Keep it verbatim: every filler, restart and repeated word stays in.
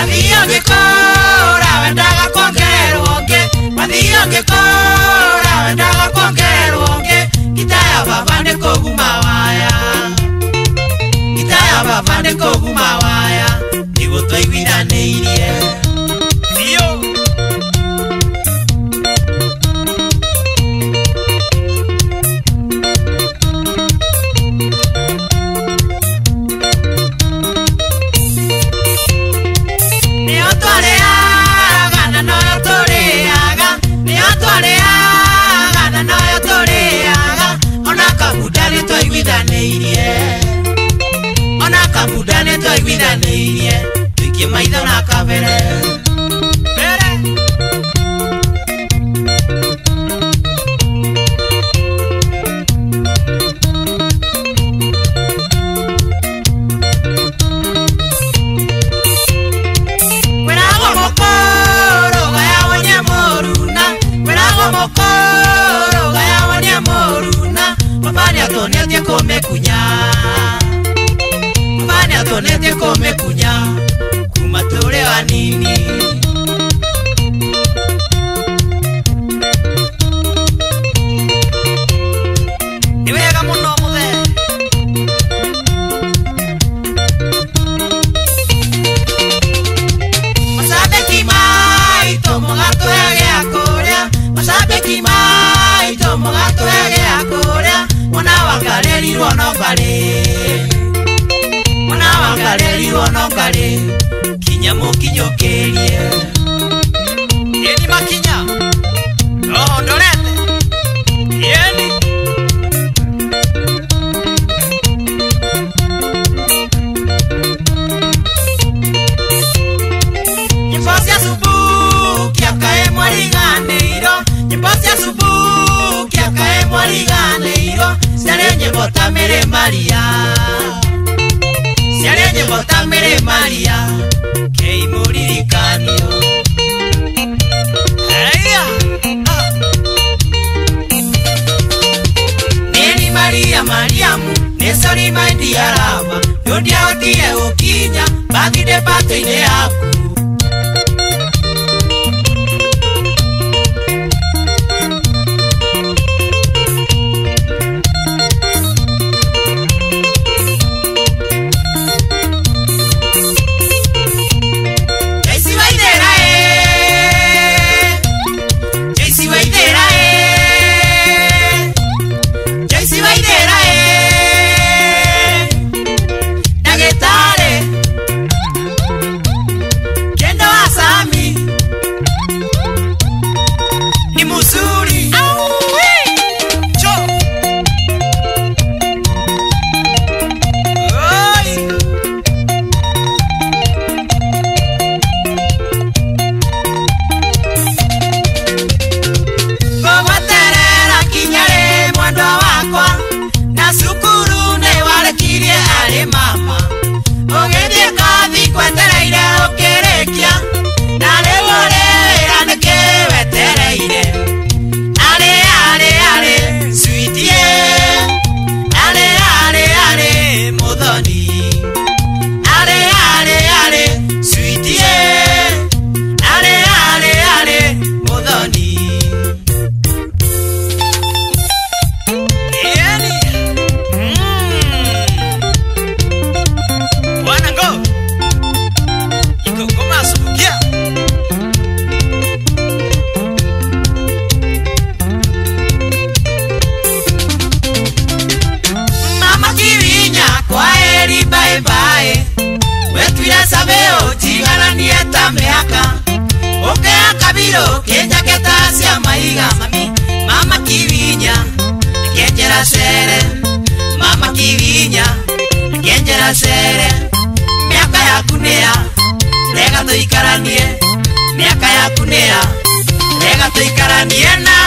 Mathio ngikora wendaga kuongererwo ngi. Mathio ngikora wendaga kuongererwo ngi. Ngita ya baba ni kuguma waya. Ngita ya baba ni kuguma waya. Nigo twaiguithaniirie. Thio ona kabudane twaiguithaniirie tuikie maitho na kabere bere werago mokoro gaya wanye moruna werago mokoro gaya wanye moruna mabani atonetie kumekunya mabani atonetie kumekunya kuma turi wanini ni wega muno muthe masabeki maito mugatuhege akuria masabeki maito mugatuhege akuria mwana wangarerirwo no ngari mwana wangarerirwo no ngari kinya mukinyokerie yeni makinya no ndorete yeni nyiposia subu kiakae mwariganeiro nyiposia subu kiakae mwariganeiro sare nyebota mere maria sare nyebota mere maria kei muririkaniyo aya neni maria mariamu nesori maindi arama nondia otie ukinya bagide pato-ine yaku Threre miaka yaku nea rega tuikaranie miaka yaku nea rega tuikaranie na